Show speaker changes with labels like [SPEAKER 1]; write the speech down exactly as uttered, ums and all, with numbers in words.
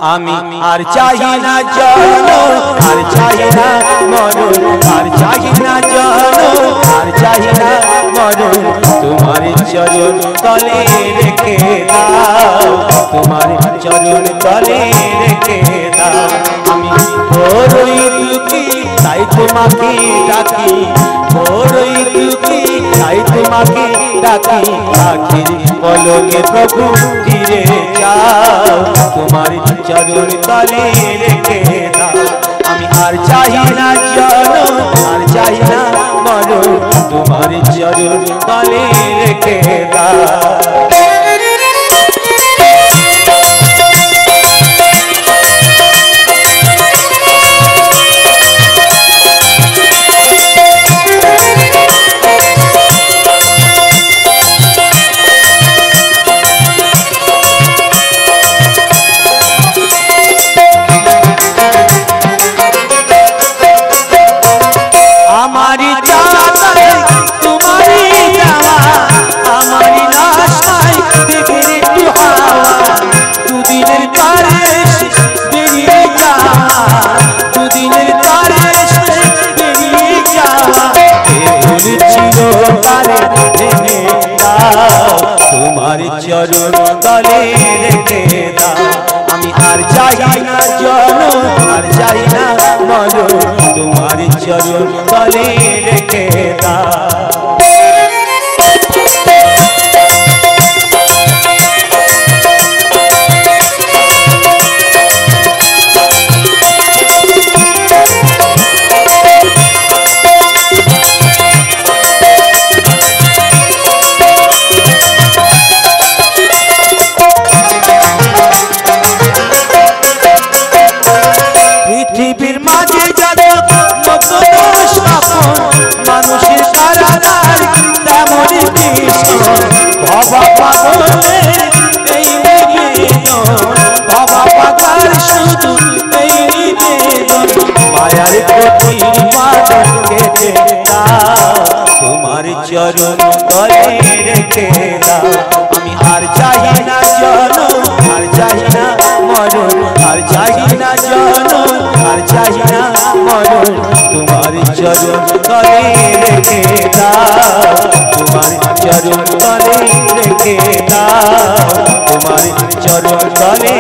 [SPEAKER 1] আমি আর চাই না জনম আর চাই না মরণ আর চাই না জনম আর চাই না মরণ তোমার চরণ তলে রেখে দাও তোমার চরণ তলে রেখে দাও আমি বড়ই দুঃখী তাই তোমাকে ডাকি বড়ই দুঃখী তাই তোমাকে ডাকি আখির পলকে প্রভু ফিরে যাও তোমার চরণ তলে রেখে দাও আমি আর চাই না জনম আর চাই না মরণ তোমার চরণ তলে রেখে দাও চরণ তলে রেখে দাও আমি আর চাই না জনম আর চাই না মরণ তোমার চরণ তলে রেখে দাও পৃথিবীর মাঝে যাদের মত স্থাপন মানুষের কারাগার তেমনই ভীষণ ভবা পাগলের এই নিবেদন ভবা পাগল শুধু এই নিবেদন মায়ার কঠিন বাঁধন কেটে দাও তোমার চরণ তলে রেখে দাও আমি আর চাই না জনম আর চাই না মরণ আর চাই না জনম আর চাই না মরণ তোমার চরণ তলে রেখে দাও তোমার চরণ তলে রেখে দাও তোমার চরণ তলে